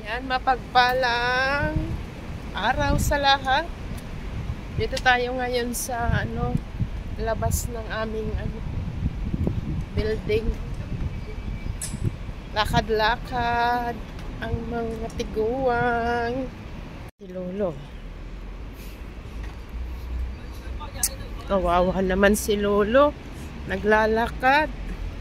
Yan, mapagpalang araw sa lahat. Dito tayo ngayon sa labas ng aming building. Lakad-lakad ang mga tiguang. Si Lolo. Kawawa naman si Lolo. Naglalakad.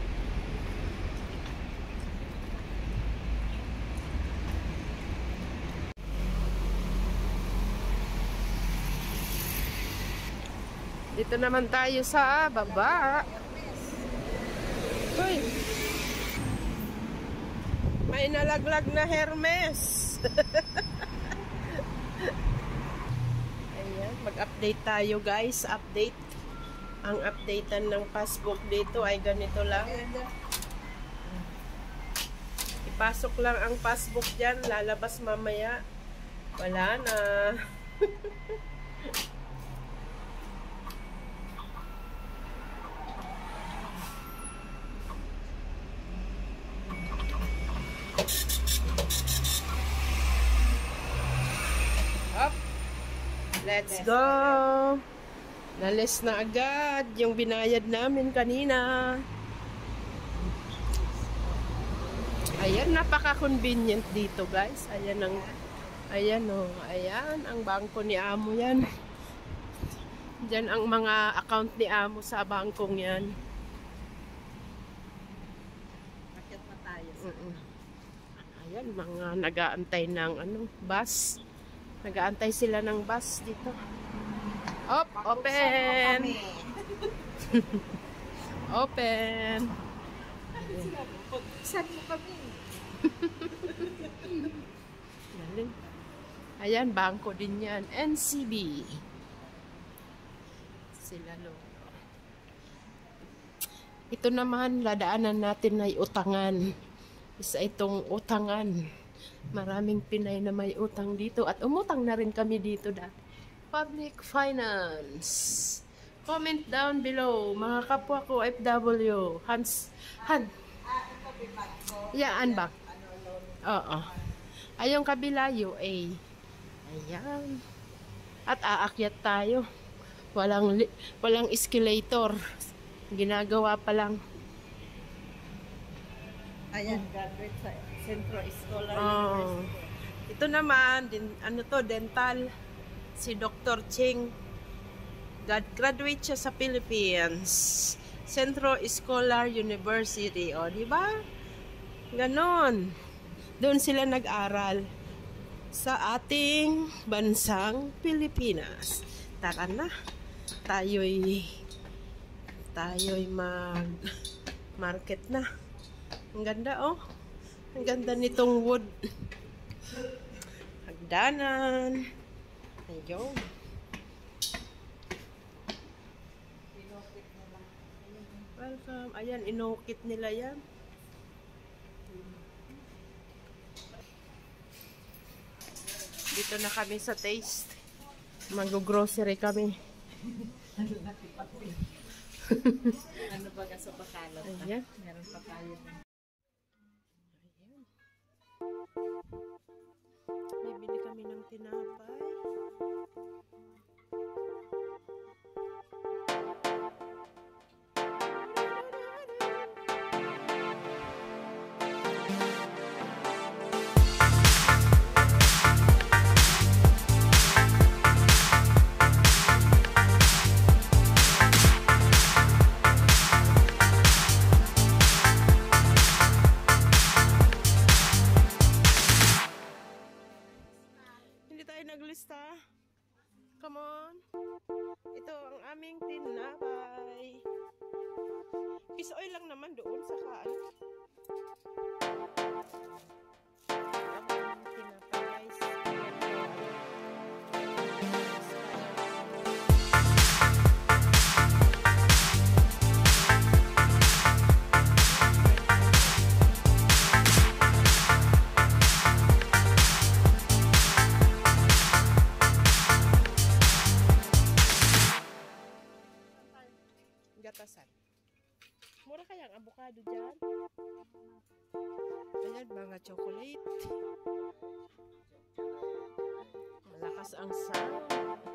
Dito naman tayo sa baba. Uy. May nalaglag na Hermes. Ayan, mag-update tayo guys. Update. Ang updatean ng passbook dito ay ganito lang. Ipasok lang ang passbook dyan. Lalabas mamaya. Wala na. Up. Let's go. Nalis na agad yung binayad namin kanina. Ayan, napaka-convenient dito, guys. Ayan ang ayan ang bangko ni Amo yan. Diyan ang mga account ni Amo sa bangkong yan. Bakit pa tayo? Ayan, mga nag-aantay ng bus. Nag-aantay sila ng bus dito. Op, open! Open! Saan mo kami? Ayan, bangko din yan. NCB. Sila Lolo. Ito naman, ladaanan natin ay utangan. Isa itong utangan. Maraming Pinay na may utang dito. At umutang na rin kami dito dati. Public finance. Comment down below. Mga kapwa ko, FW. Yaan ba? Oo. Ayong kabila, UA. Ayan. At aakyat tayo. Walang escalator. Ginagawa pa lang. Ayan, graduate sa Centro Escolar University. Ito naman, dental. Si Dr. Ching. Graduate siya sa Philippines. Centro Escolar University. O, di ba? Ganon. Doon sila nag-aral sa ating bansang Pilipinas. Tara na. Tayo'y mag-market na. Ang ganda, oh. Ang ganda nitong wood. Hagdanan. Ayun. Welcome. Ayan, inukit nila yan. Dito na kami sa Taste. Mag-grocery kami. Ano ba sa bakalot? Ayan. Meron pa tayo. Ayan. Bibili kami ng tinapay. Naglista. Come on. Ito ang aming tinapay. Fish oil lang naman doon sa kaan. Aming tinapay, guys. Gatasan. Mura kaya ang avocado dyan? Ayan, mga chocolate. malakas ang sound.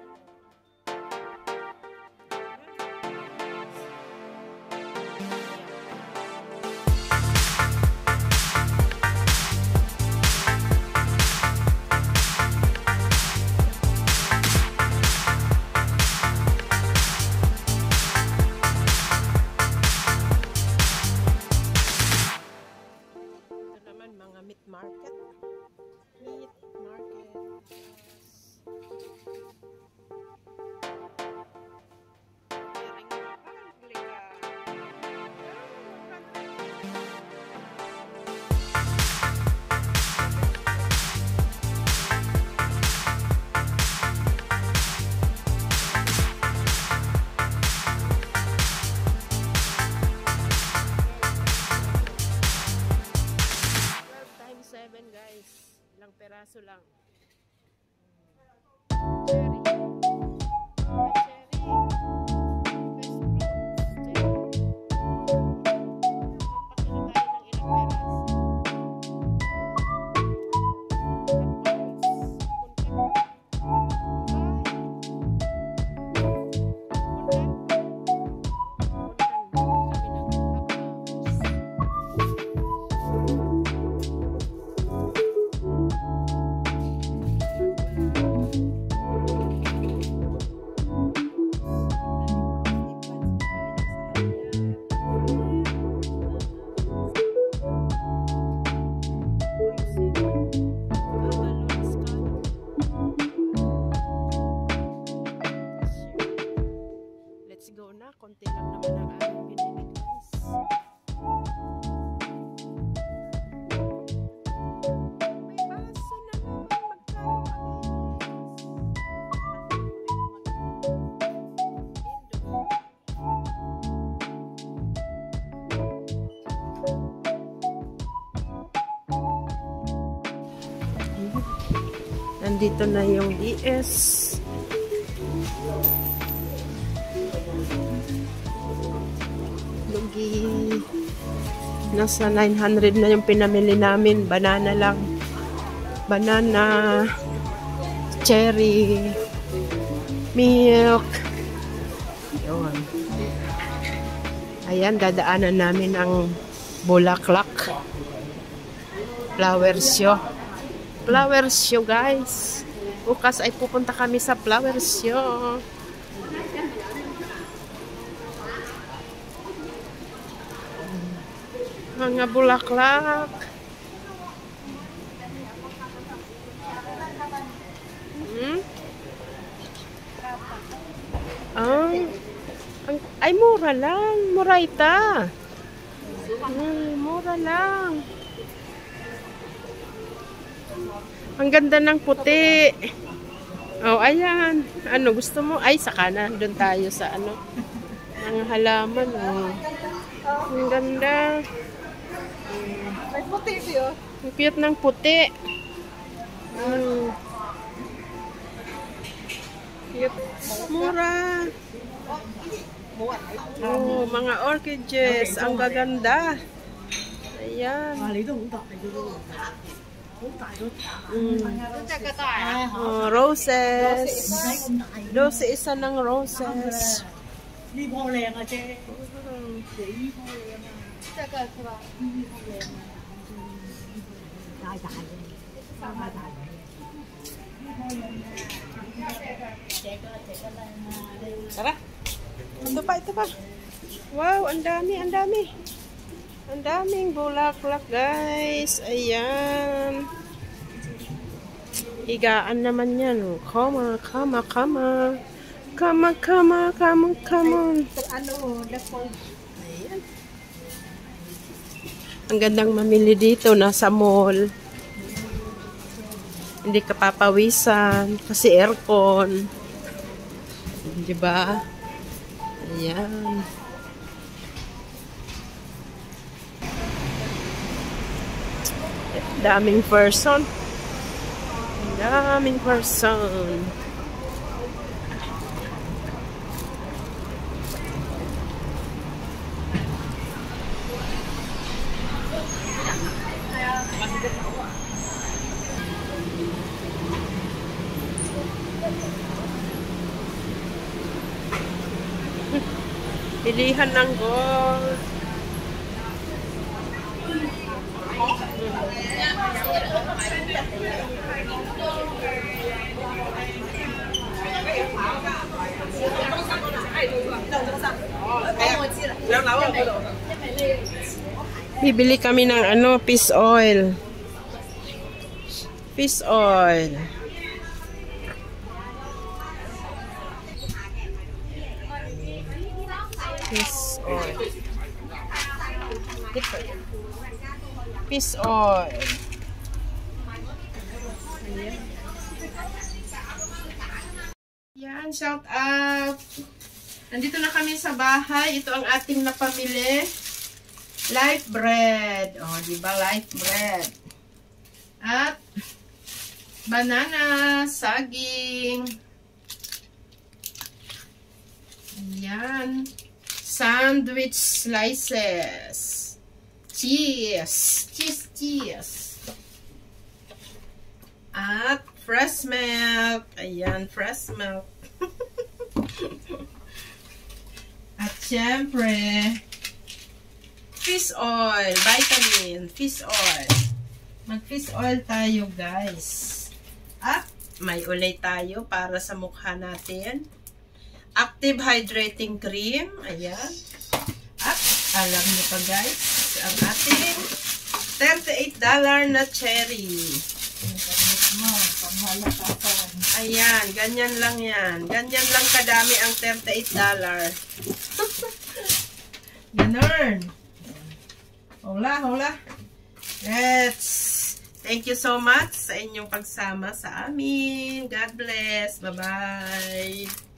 Mga meat market. Meat market. Guys, ilang peraso lang. Cherry. Let's go na. Konti lang naman ang aming binili, guys. May baso naman. Nandito na yung DS. Lugi. Nasa 900 na yung pinamili namin. Banana lang. Banana. Cherry. Milk. Yun. Ayan, dadaanan namin ang Bulaklak. Flower show. Flower show, guys. Bukas ay pupunta kami sa flower show. Mga bulaklak. Ay, mura lang. Muraita. Mura lang. Ang ganda ng puti. Oh, ayan. Ano, gusto mo? Ay, sa kanan. Doon tayo sa ano. Mga halaman. Oh. Ang ganda. May puti siya. Ang cute ng puti. Cute. Mura. Oh, mga orchids. Ang gaganda. Ayan. Oh, roses. 12 isa ng roses. Tara. Ito pa. Wow, ang dami. Ang daming bulaklak, guys. Ayan. Higaan naman yan. Come on. Ayan. Ang gandang mamili dito. Nasa mall. Hindi ka papawisan. Kasi aircon. Diba? Ayan. Daming person. Pilihan ng gold. Bibili kami ng ano, fish oil. Fish oil. Fish oil. Fish oil. Yan, shout out. Nandito na kami sa bahay. Ito ang ating napamili. Life bread. O, diba? Life bread. At banana, saging. Ayan. Sandwich slices. Cheese. Cheese. At fresh milk. Ayan, fresh milk. At syempre, fish oil, vitamin, fish oil. Mag-fish oil tayo, guys. At may ulay tayo para sa mukha natin. Active Hydrating Cream. Ayan. At alam niyo pa, guys, ang ating $38 na cherry. Ayan, ganyan lang yan. Ganyan lang kadami ang $38. Ganon. Hola. Thank you so much sa inyong pagsama sa amin. God bless. Bye-bye.